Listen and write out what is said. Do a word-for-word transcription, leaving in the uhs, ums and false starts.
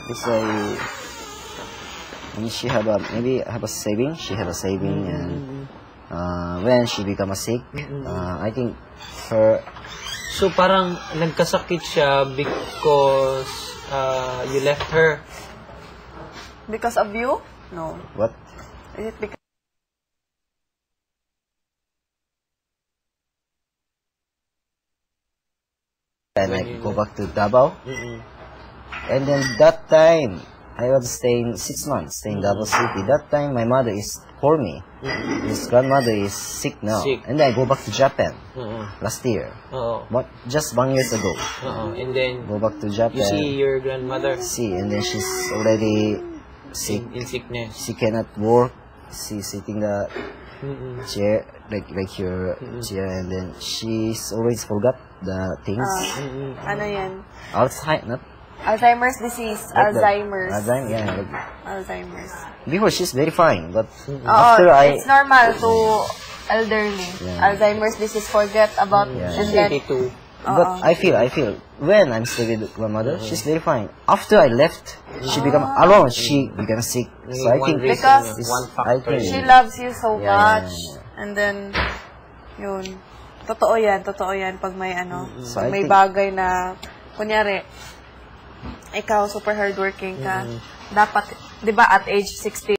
It's a, and she have a, maybe have a saving, she have a saving, Mm-hmm. and uh, when she become a sick, uh, I think her, So, parang nagkasakit siya because uh, you left her. Because of you? No. what? Is it because... And I go back to Davao. Mm-mm. And then that time, I was staying six months, staying in Davao City. That time, my mother is for me. His grandmother is sick now. Sick. And then I go back to Japan Oo. last year. Oo. What, just one years ago. Oo. And then, Go back to you Japan. see your grandmother See, and then she's already sick. in, in sickness. She cannot work. She's sitting the Mm-mm. chair, like like your chair, and then she's always forgot the things. Mm-mm. Ano yan? Alzheimer, not Alzheimer's disease. like the- Alzheimer's. Alzheimer, yeah. Like, Alzheimer's. before she's very fine, but Oo, after I, it's normal to elderly. Yeah. Alzheimer's disease, forget about Yeah. and then... twenty-two. but I feel, I feel when I'm still with my mother, she's very fine. After I left, she become alone. She become sick. So I One think reason, Because one I factor. think- she loves you so Yeah, much. yeah, yeah. And then, yun. Totoo yan, totoo yan. Pag may ano, So pag I may think- bagay na, kunyari, ikaw super hardworking ka, dapat, di ba at age sixty,